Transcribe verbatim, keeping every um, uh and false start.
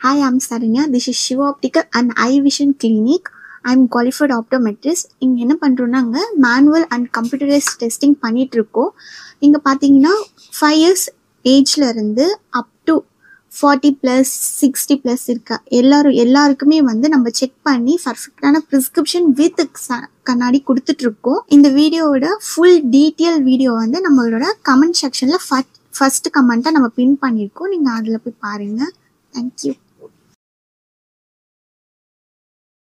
Hi, I'm Saranya. This is Shiva Optical and Eye Vision Clinic. I'm qualified optometrist. இங்க என்ன பண்றோம்னாங்க manual and computerised testing பண்ணிட்டு இருக்கோம். இங்க பாத்தீங்கன்னா ஃபைவ் இயர்ஸ் ஏஜ்ல இருந்து up to forty plus sixty plus இருக்க எல்லாரும் எல்லாருக்குமே வந்து நம்ம செக் பண்ணி பர்ஃபெக்டான ப்ரிஸ்கிரிப்ஷன் வித் கண்ணாடி கொடுத்துட்டு இருக்கோம். இந்த வீடியோவோட ஃபுல் டீட்டெயில் வீடியோ வந்து நம்மளோட கமெண்ட் செக்ஷன்ல ஃபர்ஸ்ட் கமெண்ட்டை நம்ம பின் பண்ணியிருக்கோம். நீங்க அதுல போய் பாருங்க. தேங்க்யூ.